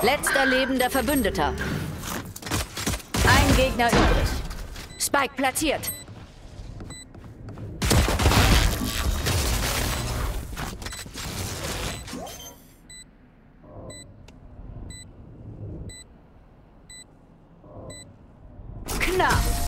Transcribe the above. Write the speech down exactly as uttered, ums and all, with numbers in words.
Letzter lebender Verbündeter. Ein Gegner übrig. Spike platziert. Knapp.